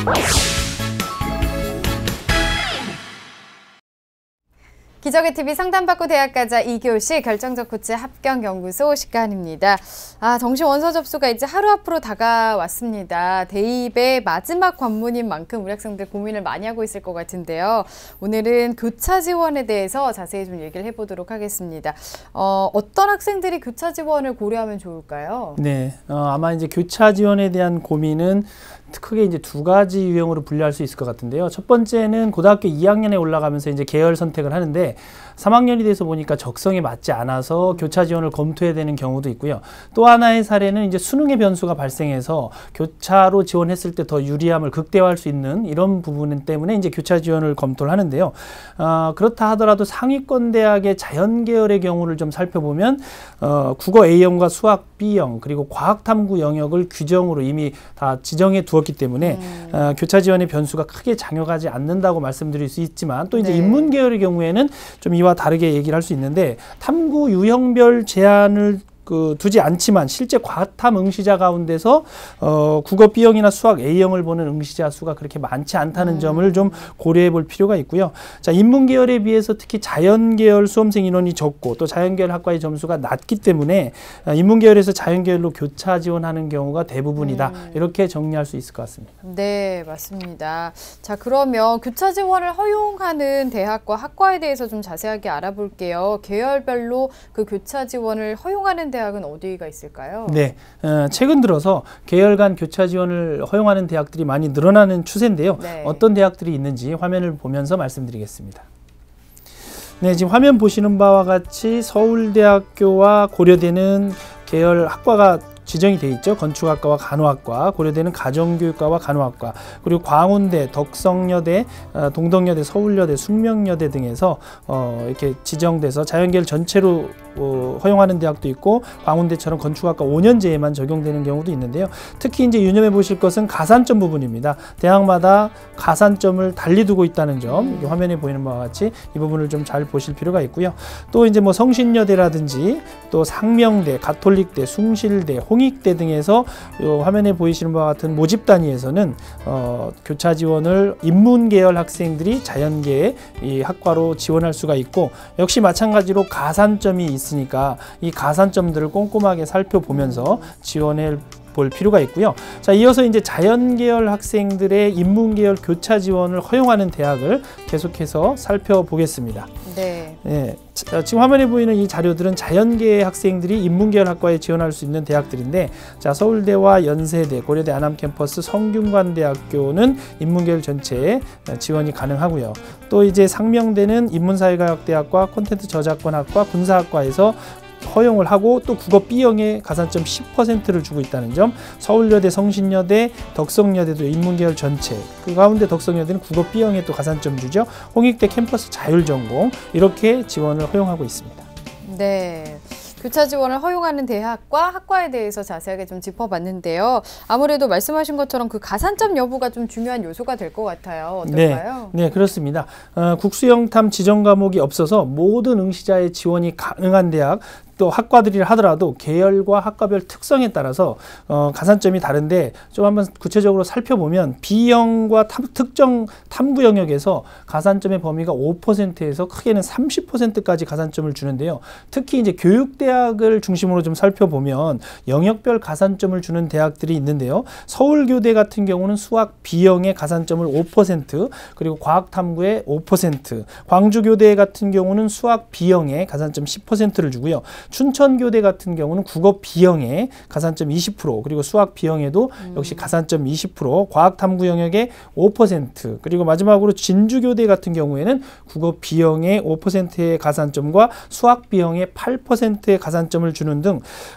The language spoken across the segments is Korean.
기적의 TV 상담받고 대학 가자 2교시 결정적 코치 합격연구소 시간입니다. 정시 원서 접수가 이제 하루 앞으로 다가왔습니다. 대입의 마지막 관문인 만큼 우리 학생들 고민을 많이 하고 있을 것 같은데요. 오늘은 교차 지원에 대해서 자세히 좀 얘기를 해보도록 하겠습니다. 어떤 학생들이 교차 지원을 고려하면 좋을까요? 네, 아마 이제 교차 지원에 대한 고민은 크게 이제 두 가지 유형으로 분류할 수 있을 것 같은데요. 첫 번째는 고등학교 2학년에 올라가면서 이제 계열 선택을 하는데 3학년이 돼서 보니까 적성에 맞지 않아서 교차 지원을 검토해야 되는 경우도 있고요. 또 하나의 사례는 이제 수능의 변수가 발생해서 교차로 지원했을 때 더 유리함을 극대화할 수 있는 이런 부분 때문에 이제 교차 지원을 검토를 하는데요. 그렇다 하더라도 상위권 대학의 자연 계열의 경우를 좀 살펴보면 국어 A형과 수학 B형 그리고 과학 탐구 영역을 규정으로 이미 다 지정해 두었기 때문에 교차 지원의 변수가 크게 작용하지 않는다고 말씀드릴 수 있지만 또 이제 네. 인문 계열의 경우에는 좀 이와 다르게 얘기를 할 수 있는데 탐구 유형별 제한을 두지 않지만 실제 과탐 응시자 가운데서 국어 B형이나 수학 A형을 보는 응시자 수가 그렇게 많지 않다는 점을 좀 고려해 볼 필요가 있고요. 자, 인문 계열에 비해서 특히 자연 계열 수험생 인원이 적고 또 자연 계열 학과의 점수가 낮기 때문에 인문 계열에서 자연 계열로 교차 지원하는 경우가 대부분이다. 이렇게 정리할 수 있을 것 같습니다. 네, 맞습니다. 자, 그러면 교차 지원을 허용하는 대학과 학과에 대해서 좀 자세하게 알아볼게요. 계열별로 그 교차 지원을 허용하는 대학은 어디가 있을까요? 네, 최근 들어서 계열 간 교차 지원을 허용하는 대학들이 많이 늘어나는 추세인데요. 네. 어떤 대학들이 있는지 화면을 보면서 말씀드리겠습니다. 네, 지금 화면 보시는 바와 같이 서울대학교와 고려대는 계열 학과가 지정이 돼 있죠. 건축학과와 간호학과, 고려대는 가정교육과와 간호학과, 그리고 광운대, 덕성여대, 동덕여대, 서울여대, 숙명여대 등에서 이렇게 지정돼서 자연계열 전체로 허용하는 대학도 있고 광운대처럼 건축학과 5년제에만 적용되는 경우도 있는데요. 특히 이제 유념해 보실 것은 가산점 부분입니다. 대학마다 가산점을 달리 두고 있다는 점, 화면에 보이는 바와 같이 이 부분을 좀 잘 보실 필요가 있고요. 또 이제 뭐 성신여대라든지 또 상명대, 가톨릭대, 숭실대, 홍익대 등에서 화면에 보이시는 바와 같은 모집 단위에서는 교차 지원을 인문 계열 학생들이 자연계의 이 학과로 지원할 수가 있고, 역시 마찬가지로 가산점이 있으니까 이 가산점들을 꼼꼼하게 살펴보면서 지원해 볼 필요가 있고요. 자, 이어서 이제 자연계열 학생들의 인문계열 교차 지원을 허용하는 대학을 계속해서 살펴보겠습니다. 네. 네. 자, 지금 화면에 보이는 이 자료들은 자연계 학생들이 인문계열 학과에 지원할 수 있는 대학들인데, 자, 서울대와 연세대, 고려대 안암캠퍼스, 성균관대학교는 인문계열 전체에 지원이 가능하고요. 또 이제 상명대는 인문사회과학대학과, 콘텐츠 저작권학과, 군사학과에서 허용을 하고 또 국어 B형에 가산점 10%를 주고 있다는 점, 서울여대, 성신여대, 덕성여대도 인문계열 전체, 그 가운데 덕성여대는 국어 B형에 또 가산점 주죠. 홍익대 캠퍼스 자율전공, 이렇게 지원을 허용하고 있습니다. 네. 교차 지원을 허용하는 대학과 학과에 대해서 자세하게 좀 짚어봤는데요. 아무래도 말씀하신 것처럼 그 가산점 여부가 좀 중요한 요소가 될 것 같아요. 어떨까요? 네, 그렇습니다. 국수영탐 지정 과목이 없어서 모든 응시자의 지원이 가능한 대학, 또 학과들이라 하더라도 계열과 학과별 특성에 따라서 가산점이 다른데, 좀 한번 구체적으로 살펴보면 B형과 특정 탐구 영역에서 가산점의 범위가 5%에서 크게는 30%까지 가산점을 주는데요. 특히 이제 교육대학을 중심으로 좀 살펴보면 영역별 가산점을 주는 대학들이 있는데요. 서울교대 같은 경우는 수학 B형의 가산점을 5%, 그리고 과학탐구에 5%, 광주교대 같은 경우는 수학 B형의 가산점 10%를 주고요. 춘천교대 같은 경우는 국어 B형에 가산점 20%, 그리고 수학 B형에도 역시 가산점 20%, 과학탐구 영역에 5%, 그리고 마지막으로 진주교대 같은 경우에는 국어 B형에 5%의 가산점과 수학 B형에 8%의 가산점을 주는 등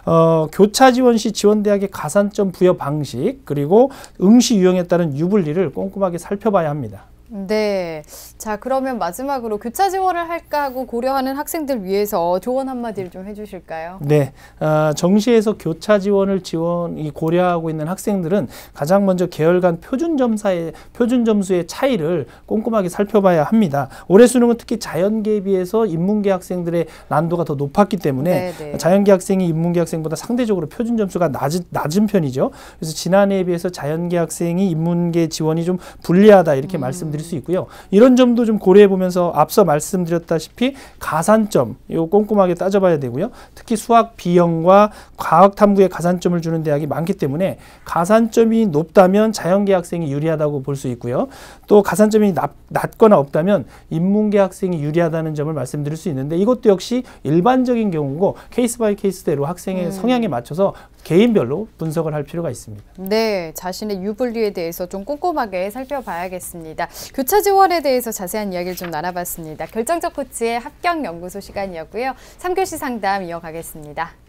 교차 지원 시 지원대학의 가산점 부여 방식, 그리고 응시 유형에 따른 유불리를 꼼꼼하게 살펴봐야 합니다. 네. 자, 그러면 마지막으로 교차 지원을 할까 하고 고려하는 학생들 위해서 조언 한마디를 좀 해주실까요? 네, 정시에서 교차 지원을 고려하고 있는 학생들은 가장 먼저 계열 간 표준 점수의 차이를 꼼꼼하게 살펴봐야 합니다. 올해 수능은 특히 자연계에 비해서 인문계 학생들의 난도가 더 높았기 때문에 네네. 자연계 학생이 인문계 학생보다 상대적으로 표준 점수가 낮은 편이죠. 그래서 지난해에 비해서 자연계 학생이 인문계 지원이 좀 불리하다 이렇게 말씀드릴 수 있고요. 이런 점도 좀 고려해 보면서 앞서 말씀드렸다시피 가산점 이거 꼼꼼하게 따져봐야 되고요. 특히 수학 B형과 과학 탐구에 가산점을 주는 대학이 많기 때문에 가산점이 높다면 자연계 학생이 유리하다고 볼 수 있고요. 또 가산점이 낮거나 없다면 인문계 학생이 유리하다는 점을 말씀드릴 수 있는데 이것도 역시 일반적인 경우고 케이스 바이 케이스대로 학생의 성향에 맞춰서 개인별로 분석을 할 필요가 있습니다. 네, 자신의 유불리에 대해서 좀 꼼꼼하게 살펴봐야겠습니다. 교차 지원에 대해서 자세한 이야기를 좀 나눠봤습니다. 결정적 코치의 합격연구소 시간이었고요. 3교시 상담 이어가겠습니다.